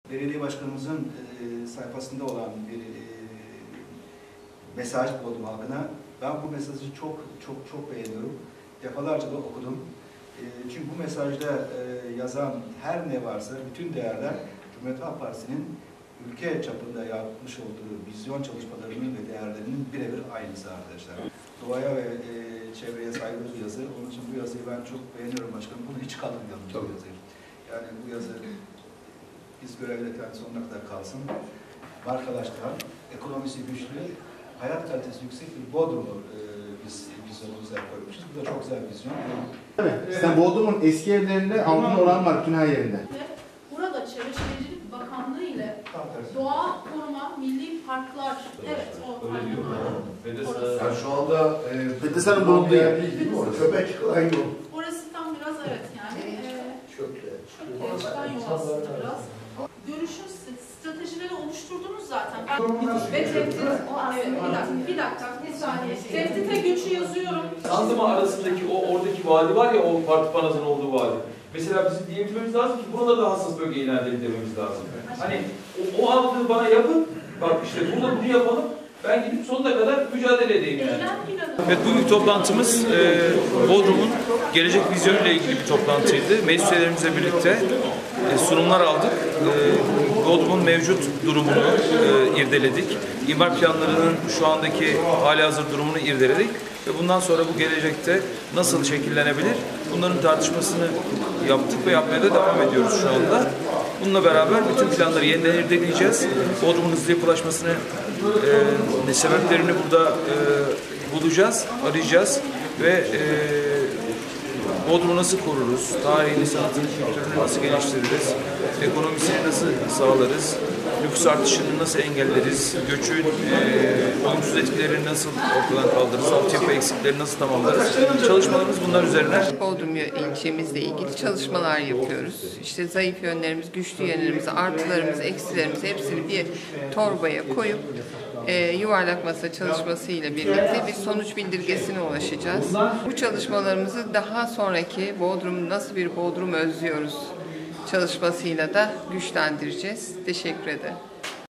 Belediye başkanımızın sayfasında olan bir mesaj buldum halkına. Ben bu mesajı çok beğeniyorum. Defalarca da okudum. Çünkü bu mesajda yazan her ne varsa bütün değerler Cumhuriyet Halk Partisi'nin ülke çapında yapmış olduğu vizyon çalışmalarının ve değerlerinin birebir aynısı arkadaşlar. Doğaya ve çevreye saygılı bir yazı. Onun için bu yazıyı ben çok beğeniyorum başkanım. Bunu hiç kaldırmayalım bu yazıyı. Yani bu yazı biz görevlilikten sonuna kadar kalsın. Markalaştıran, ekonomisi güçlü, hayat kalitesi yüksek bir Bodrum'u biz vizyonumuza koymuşuz. Bu da çok güzel bir vizyon. Evet. Sen Bodrum'un eski evlerinde altın oran var bütün her yerinde. Burada Çevre Şehircilik Bakanlığı ile Doğa Koruma Milli Parklar, evet o Yani şu anda Fethesa'nın bulunduğu yer değil mi orası? Köpek çıkan yol. Orası tam biraz evet yani. Çökle. Çökle çıkan yol aslında biraz. Görüşün stratejileri oluşturdunuz zaten. Ve tehdit, evet bir dakika, bir saniye. Tehdite göçü yazıyorum. Sandıma arasındaki oradaki vadi var ya, o parti panazın olduğu vadi. Mesela bizim diyebilmemiz lazım ki buraları da hassas bölge ilan edelim dememiz lazım. Hani o aldığı bana yapın, bak işte burada bunu yapalım, ben gidip sonuna kadar mücadele edeyim yani. Evet, bugünkü toplantımız Bodrum'un gelecek vizyonu ile ilgili bir toplantıydı. Meclis üyelerimizle birlikte sunumlar aldık. Bodrum'un mevcut durumunu irdeledik. İmar planlarının şu andaki halihazır durumunu irdeledik. Ve bundan sonra bu gelecekte nasıl şekillenebilir? Bunların tartışmasını yaptık ve yapmaya da devam ediyoruz şu anda. Bununla beraber bütün planları yeniden irdeleyeceğiz. Bodrum'un hızlı yapılaşmasını, sebeplerini burada bulacağız, arayacağız ve Bodrum'u nasıl koruruz, tarihini, sanatını, kültürünü nasıl geliştiririz, ekonomisini nasıl sağlarız, nüfus artışını nasıl engelleriz, göçün olumsuz etkilerini nasıl ortadan kaldırırız, altyapı eksiklerini nasıl tamamlarız. Çalışmalarımız bunlar üzerine. Bodrum ilçemizle ilgili çalışmalar yapıyoruz. İşte zayıf yönlerimiz, güçlü yönlerimizi, artılarımızı, eksilerimizi hepsini bir torbaya koyup yuvarlak masa çalışması ile birlikte bir sonuç bildirgesine ulaşacağız. Bu çalışmalarımızı daha sonraki Bodrum, nasıl bir Bodrum özlüyoruz çalışmasıyla da güçlendireceğiz. Teşekkür ederim.